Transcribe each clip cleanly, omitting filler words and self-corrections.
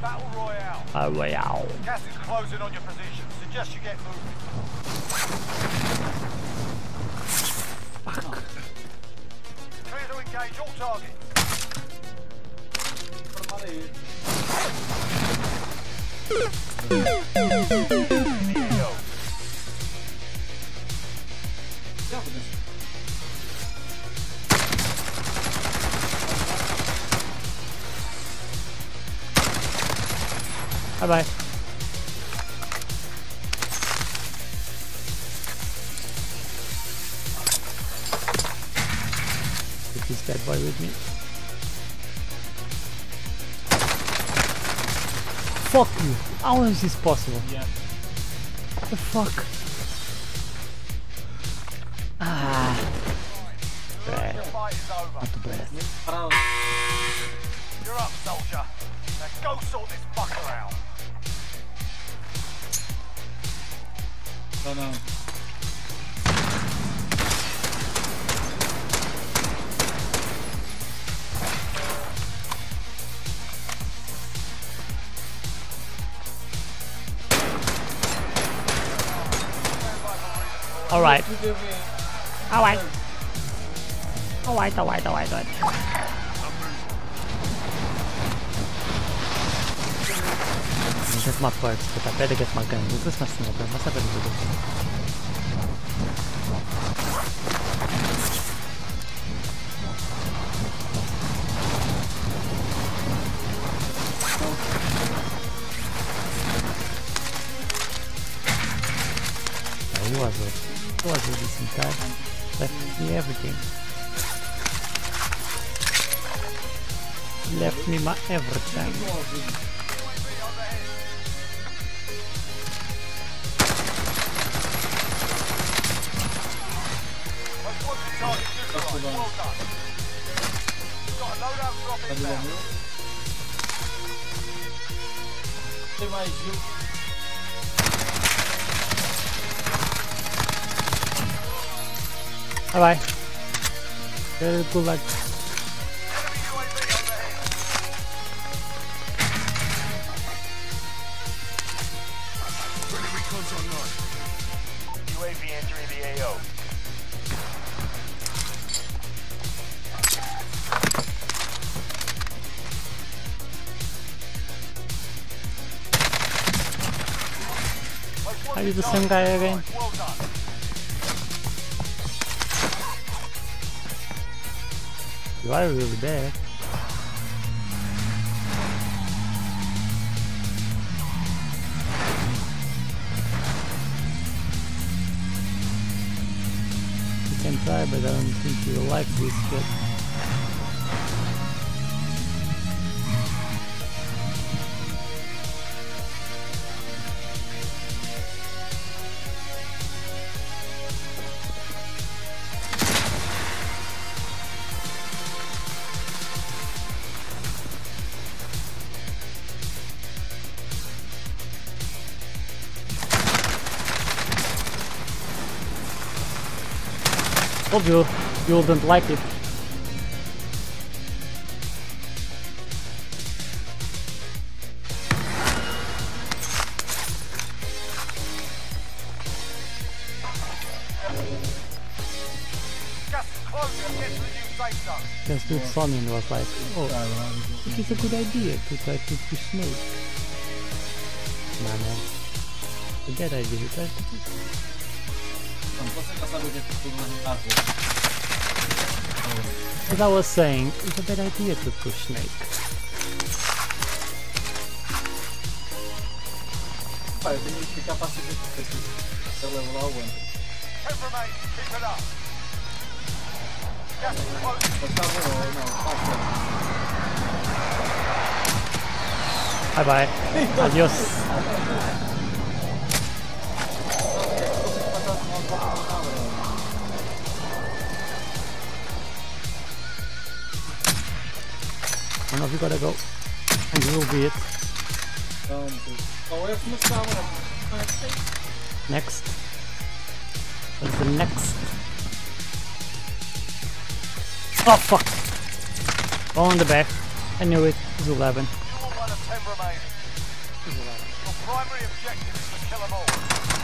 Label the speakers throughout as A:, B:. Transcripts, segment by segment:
A: Battle Royale.
B: Royale.
A: Gas is closing on your position. Suggest you get moving.
B: Fuck.
A: Clear to engage all targets.
B: Bye bye. Take this bad boy with me. Fuck you! How is this possible?
C: Yeah.
B: What the fuck? Ah. Bad.
A: The fight is over.
B: Not the best.
C: Parado.
A: You're up, soldier. Now go sort this fucker out.
C: No, no.
B: Alright.
C: Alright.
B: Alright. Get my parts, but I better get my gun. Is this my sniper? Must have been good. He was a decent guy. Left me everything. Left me my everything.
C: Tem mais Gil.
B: Bye bye. Good luck.
A: UAV entering the AO.
B: Are you the same guy again?
A: Well done.
B: You are really bad. You can try, but I don't think you will like this shit. Told you, you wouldn't like it.
A: Gas is closing. Get to the new safe zone.
B: Just dude saw me and was like, oh, it is a good idea to try to push Snake. Nah man, forget I did it, right? As I was saying, it's a bad idea to push Snake.
C: Pai, eu tenho que ficar passivo aqui pra levelar o ano.
A: 10 remain. Keep it up. Gas is closing.
C: Tá bom, não,
B: Bye bye. Adios. One of you gotta go. And you will be it. Next. What's the next? Oh fuck! Oh, on the back. I knew it. It's 11.
A: You're one of 10 5 remaining. Your primary objective is to kill them all.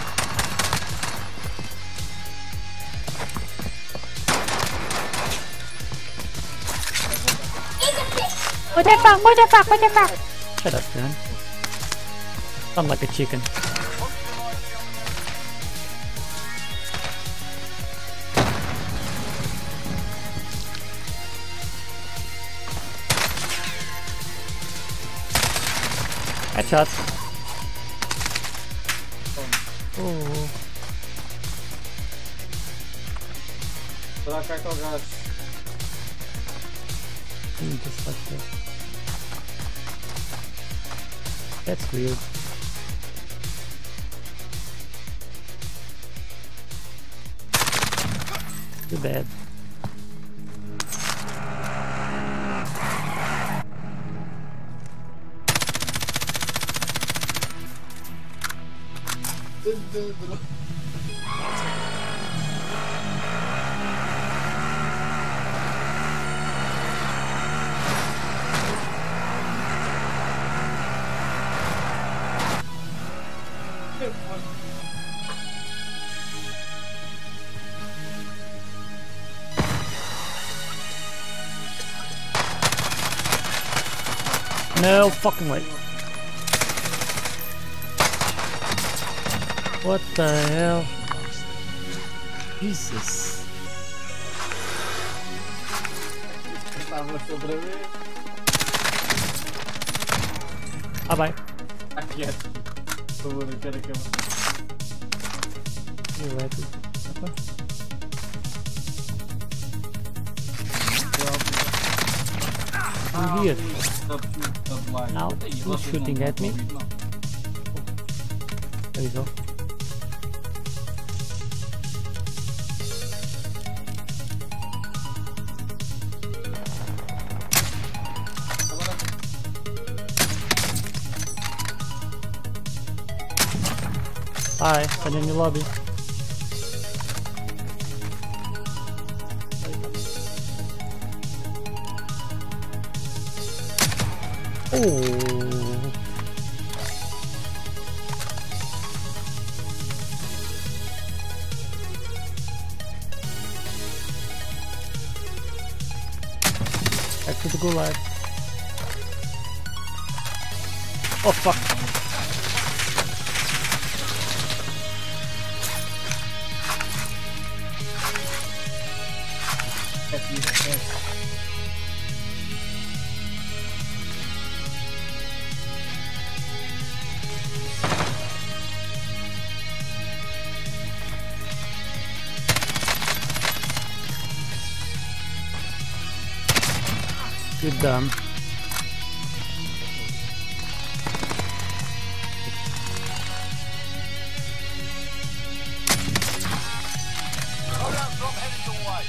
B: What the fuck? What the fuck? What the fuck? Shut up, man. Sound like a chicken. Headshots. Oh.
C: Será que aquele gajo?
B: Just like that. That's weird. Too bad. No fucking way. What the hell? Jesus.
C: Estava-se outra vez.
B: Ah, bye.
C: Ah, quieto. Por favor, eu quero acabar.
B: You're right. Okay. I'm here. Now, who's shooting at me? There you go. Hi, I'm in the lobby. Oh. Back to the gulag. Oh fuck. Good done.
A: Loadout drop headed your way.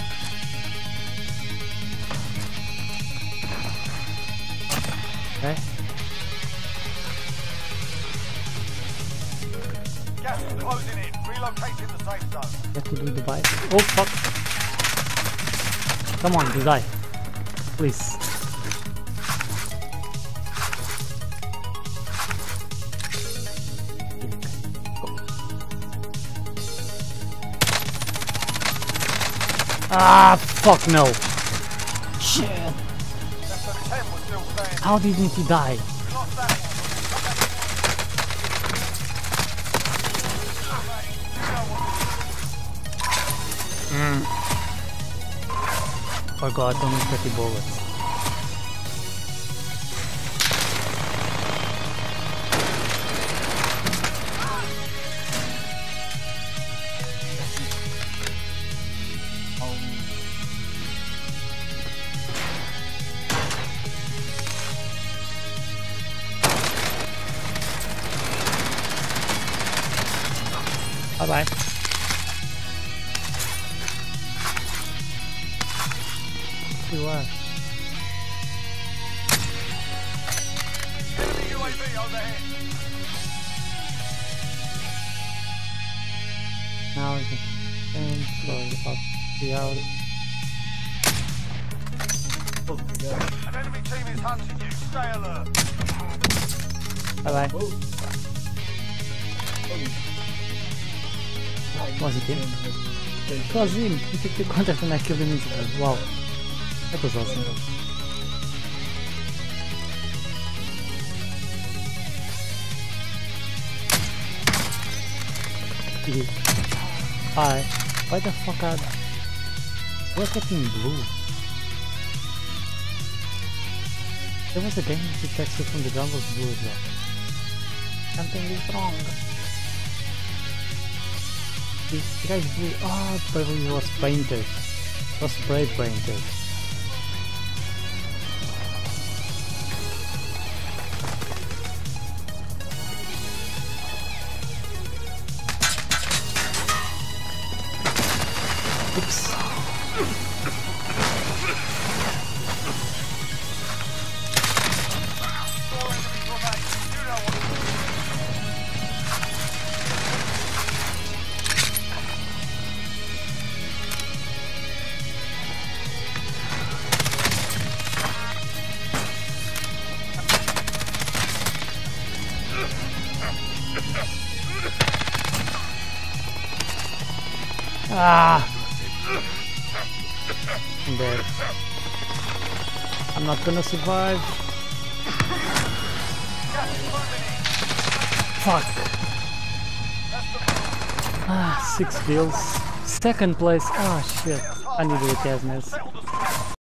B: Okay.
A: Gas is closing in. Relocating the safe zone.
B: Have to do the bite. Oh fuck. Come on, just die. Please. Ah, fuck no. Shit.
A: Sector 10 was still standing.
B: How didn't he die?
A: We lost that one.
B: Forgot only 30 bullets. Bye bye. You are.
A: Enemy UAV overhead.
B: Now it's and slowly about 3 hours.
C: Oh my god.
A: An enemy team is hunting you. Stay alert.
B: Bye bye.
C: Oh.
B: Was it him? It was him. He took the contact and I killed him instantly. Wow. That was awesome. Hi. Why the fuck are... What's that in blue? There was a game with the texture from the gun was blue as well. Something is wrong. This guy's blue. Oh, probably it was painted. It was spray painted. Oops. Ah! I'm dead. I'm not gonna survive. Fuck. Ah, 6 kills. Second place. Ah, shit. I need the Casness.